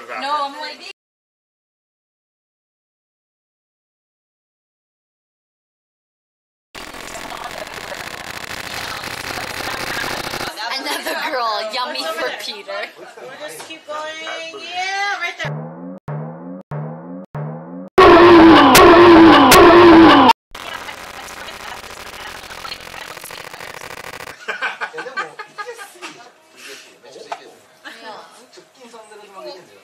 photographer. No, I'm like. Another girl, yummy for Peter. We'll just keep going. Yeah.